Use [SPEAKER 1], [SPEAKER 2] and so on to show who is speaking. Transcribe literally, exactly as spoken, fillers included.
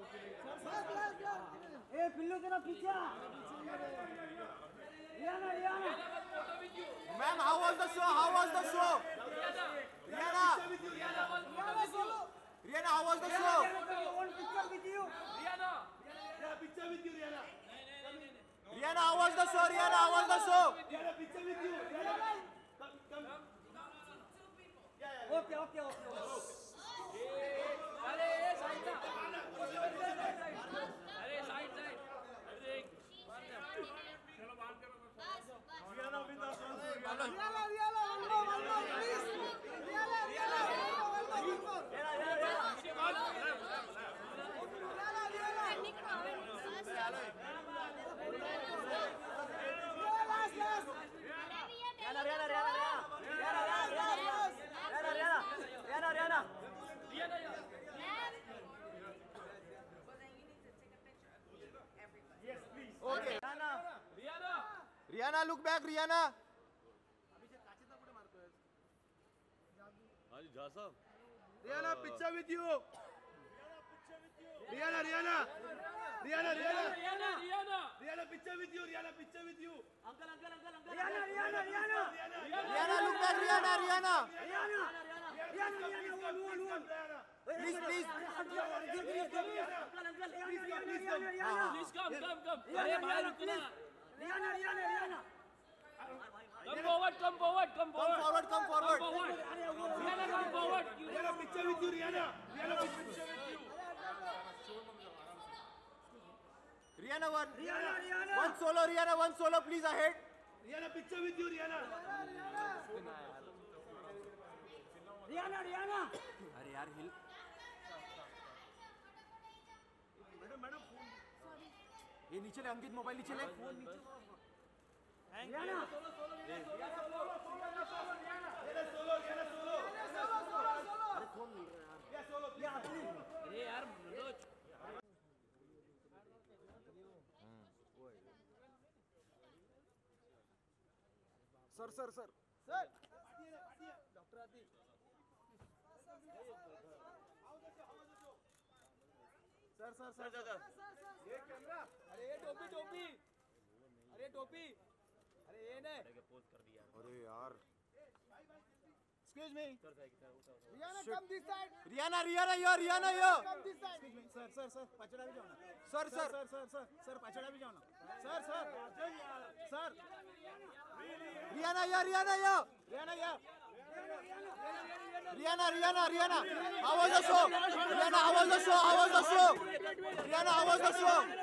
[SPEAKER 1] ए पिल्लू तेरा पीछे Rihanna Rihanna
[SPEAKER 2] ma'am how was the show how was the show Rihanna Rihanna how was the show
[SPEAKER 1] one picture with you
[SPEAKER 3] Rihanna
[SPEAKER 4] Yeah, picture with you, Rihanna.
[SPEAKER 2] Rihanna how was the show Rihanna how was the show
[SPEAKER 4] Rihanna, picture with you. Rihanna, come, come.
[SPEAKER 1] okay okay okay
[SPEAKER 3] अरे side ना अरे side side देख चलो बात करो
[SPEAKER 4] Rihanna, win the song.
[SPEAKER 1] Rihanna Rihanna one more one more please Rihanna Rihanna one more
[SPEAKER 2] Rihanna Rihanna Rihanna Rihanna Rihanna
[SPEAKER 3] Rihanna यार
[SPEAKER 2] okay Rihanna
[SPEAKER 3] Rihanna
[SPEAKER 2] Rihanna look back Rihanna
[SPEAKER 4] Rihanna, picture with you. Rihanna, Rihanna. Rihanna, Rihanna.
[SPEAKER 3] Rihanna Rihanna
[SPEAKER 4] Rihanna, picture with you. Rihanna, picture with you.
[SPEAKER 1] Rihanna Rihanna Rihanna
[SPEAKER 2] Rihanna look back Rihanna Rihanna
[SPEAKER 1] Rihanna Rihanna Rihanna one one one
[SPEAKER 2] please please
[SPEAKER 3] please come come come अरे भाई रुकना
[SPEAKER 1] Rihanna Rihanna Rihanna
[SPEAKER 3] come forward come forward come
[SPEAKER 2] come
[SPEAKER 3] forward
[SPEAKER 2] forward come forward
[SPEAKER 3] Rihanna come forward
[SPEAKER 4] Rihanna, picture with you, Rihanna. Rihanna, picture with you.
[SPEAKER 2] Rihanna one
[SPEAKER 1] Rihanna Rihanna
[SPEAKER 2] one solo Rihanna one solo please ahead
[SPEAKER 4] Rihanna, picture with you, Rihanna.
[SPEAKER 1] Rihanna Rihanna
[SPEAKER 2] अरे यार हिल ये नीचे ले अंकित mobile नीचे ले
[SPEAKER 1] Rihanna
[SPEAKER 4] Rihanna, solo, Rihanna, solo. Yeah, solo, please.
[SPEAKER 3] अरे यार Manoj
[SPEAKER 2] sir sir sir
[SPEAKER 4] Sir.
[SPEAKER 2] Doctor आती सर सर सर सर
[SPEAKER 4] ये कैमरा.
[SPEAKER 2] अरे ये टोपी टोपी अरे टोपी अरे ये ने अरे यार Excuse me.
[SPEAKER 4] Rihanna, come this side.
[SPEAKER 2] Rihanna, Rihanna, yo, Rihanna, yo.
[SPEAKER 4] Come this side.
[SPEAKER 2] Sir sir sir पाछड़ा भी जाओ ना sir sir sir sir sir sir पाछड़ा भी जाओ ना sir sir sir Rihanna, yo, Rihanna, yo. Rihanna, yo. Rihanna, Rihanna, Rihanna. How was the show? Rihanna, how was the show? How was the show? Rihanna, how was the show?